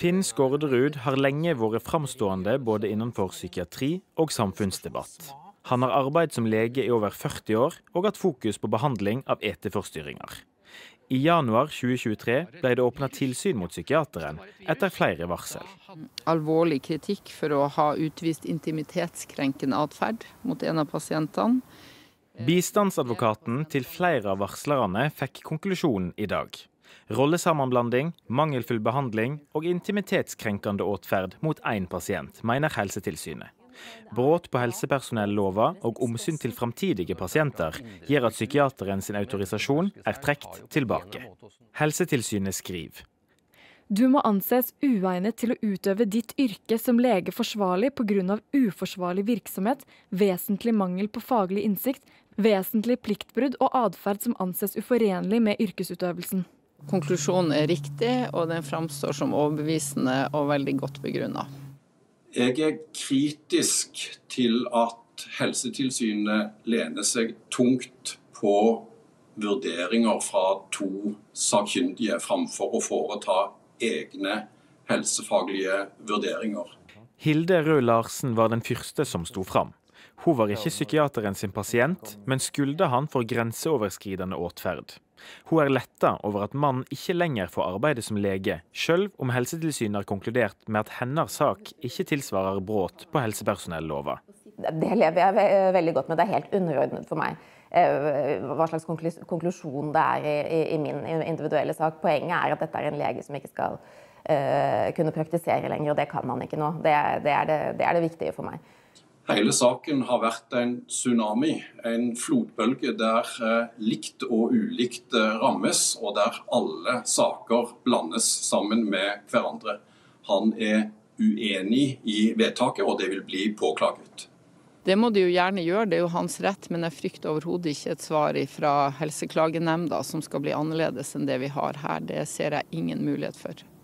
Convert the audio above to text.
Finn Skårderud har lenge vært framstående både innenfor psykiatri og samfunnsdebatt. Han har arbeidet som lege i over 40 år og hatt fokus på behandling av eteforstyrringer. I januar 2023 ble det åpnet tilsyn mot psykiateren etter flere varsel. Alvorlig kritikk for å ha utvist intimitetskrenkende atferd mot en av pasientene. Bistandsadvokaten til flere av varslerne fikk konklusjonen i dag. Rollesammenblanding, mangelfull behandling og intimitetskrenkende atferd mot én pasient, mener Helsetilsynet. Brudd på helsepersonellova og omsyn til framtidige pasienter gjør at psykiateren sin autorisasjon er trukket tilbake. Helsetilsynet skriver: Du må anses uegnet til å utøve ditt yrke som lege forsvarlig på grunn av uforsvarlig virksomhet, vesentlig mangel på faglig innsikt, vesentlig pliktbrudd og atferd som anses uforenlig med yrkesutøvelsen. Konklusjonen er riktig, og den framstår som overbevisende og veldig godt begrunnet. Jeg er kritisk til at Helsetilsynet lener seg tungt på vurderinger fra to sakkyndige framfor å foreta egne helsefaglige vurderinger. Hilde Rød Larsen var den første som sto fram. Hun var ikke psykiateren sin pasient, men skyldte han for grenseoverskridende atferd. Hun er lettet over at mannen ikke lenger får arbeide som lege, selv om Helsetilsynet har konkludert med at hennes sak ikke tilsvarer brudd på helsepersonellova. Det lever jeg veldig godt med, det er helt underordnet for meg. Hva slags konklusjon det er i min individuelle sak. Poenget er at dette er en lege som ikke skal kunne praktisere lenger, og det kan man ikke nå. Det er det viktige for meg. Hele saken har vært en tsunami, en flodbølge der likt og ulikt rammes, og der alle saker blandes sammen med hverandre. Han er uenig i vedtaket, og det vil bli påklaget. Det må de jo gjerne gjøre, det er jo hans rett, men jeg frykter overhodet ikke et svar fra Helseklagenemnda som skal bli annerledes enn det vi har her. Det ser jeg ingen mulighet for.